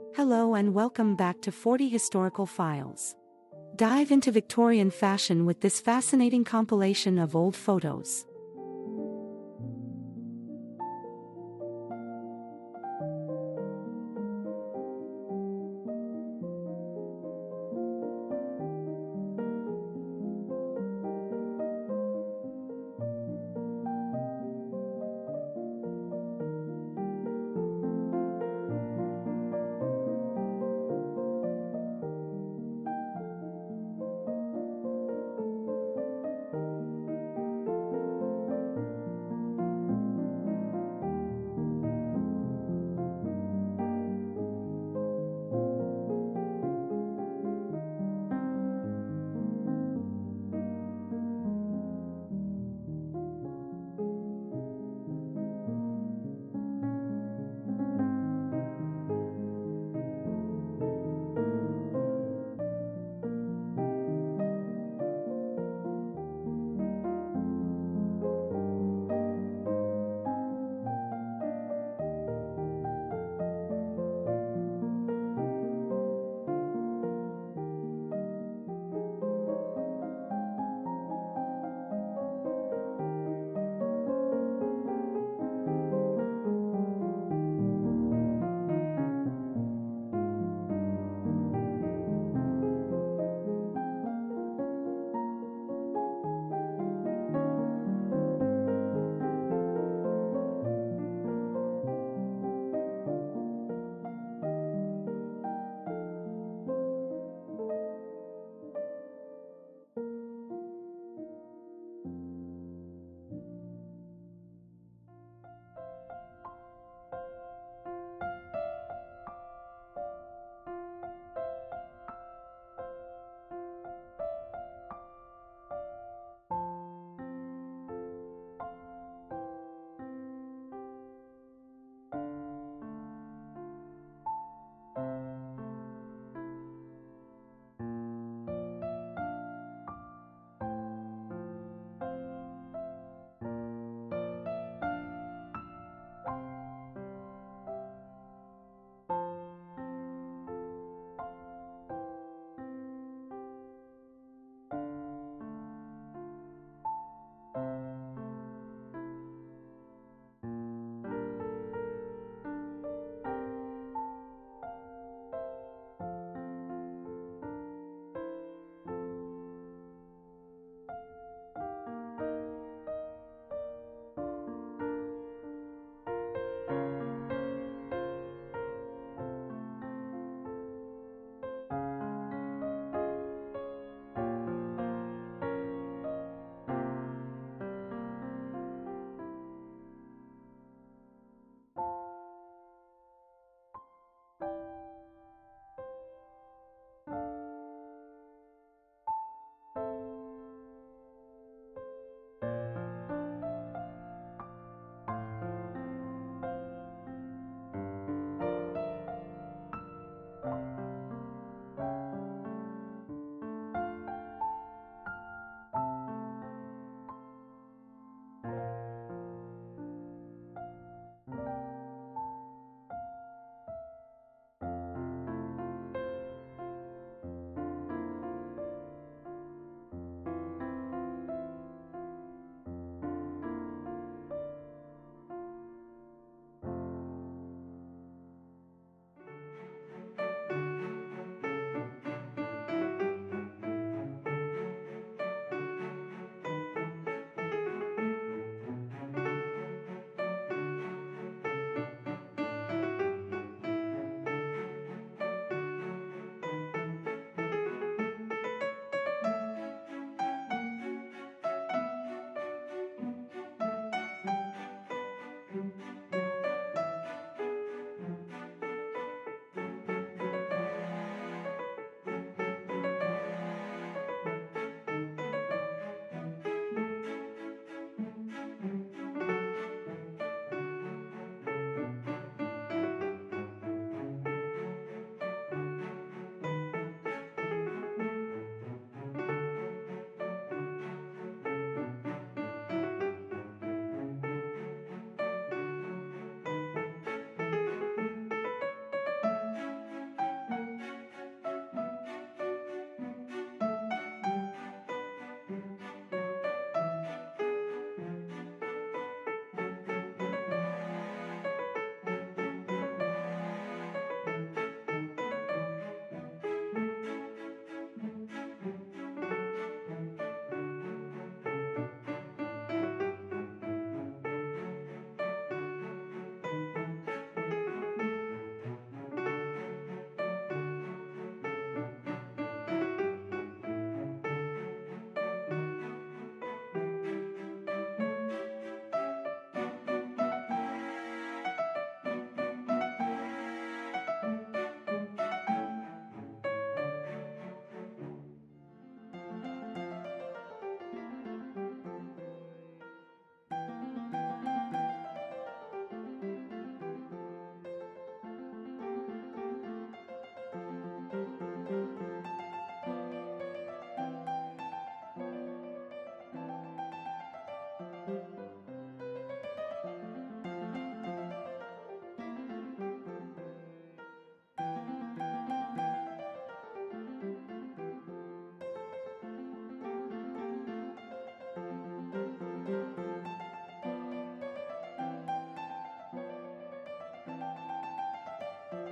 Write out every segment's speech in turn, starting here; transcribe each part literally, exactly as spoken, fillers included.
Hello and welcome back to forty Historical Files. Dive into Victorian fashion with this fascinating compilation of old photos.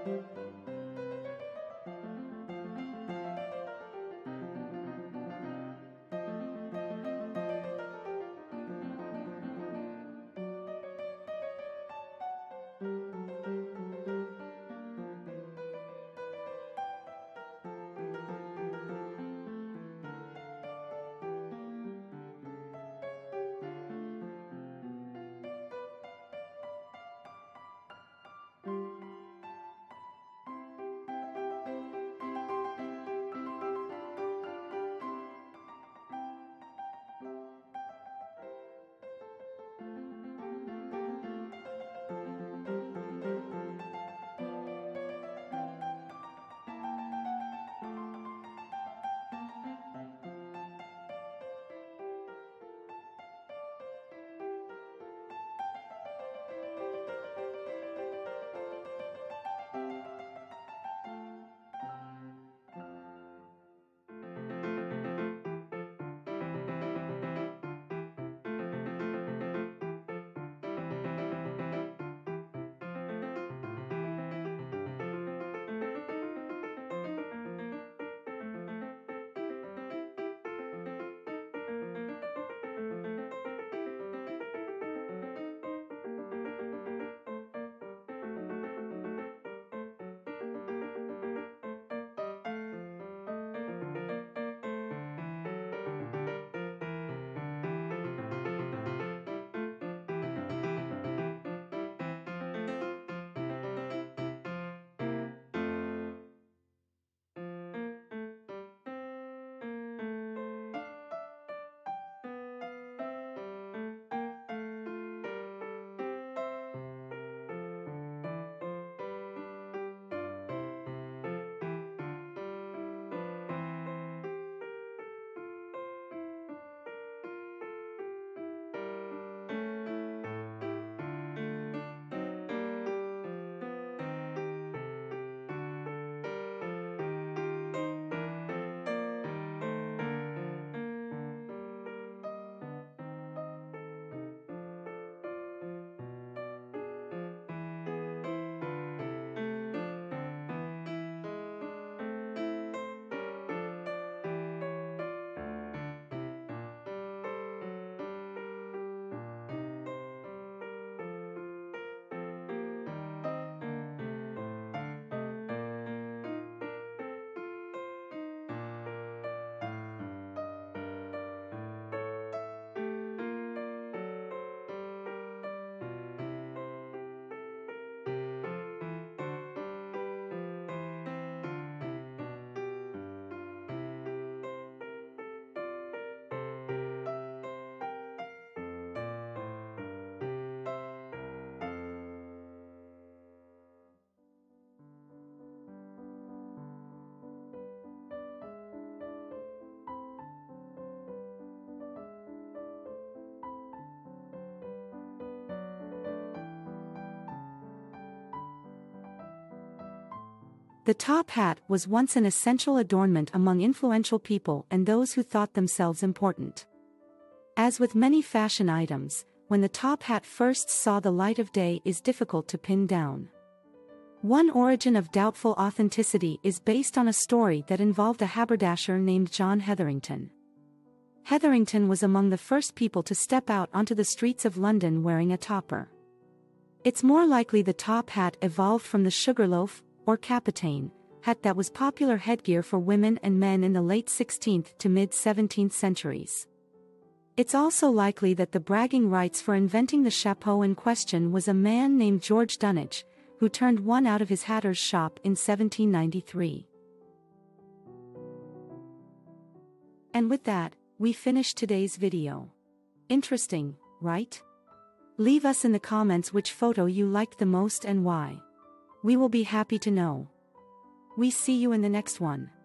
The top hat was once an essential adornment among influential people and those who thought themselves important. As with many fashion items, when the top hat first saw the light of day is difficult to pin down. One origin of doubtful authenticity is based on a story that involved a haberdasher named John Hetherington. Hetherington was among the first people to step out onto the streets of London wearing a topper. It's more likely the top hat evolved from the sugarloaf, or capitaine, hat that was popular headgear for women and men in the late sixteenth to mid-seventeenth centuries. It's also likely that the bragging rights for inventing the chapeau in question was a man named George Dunnage, who turned one out of his hatter's shop in seventeen ninety-three. And with that, we finish today's video. Interesting, right? Leave us in the comments which photo you liked the most and why. We will be happy to know. We see you in the next one.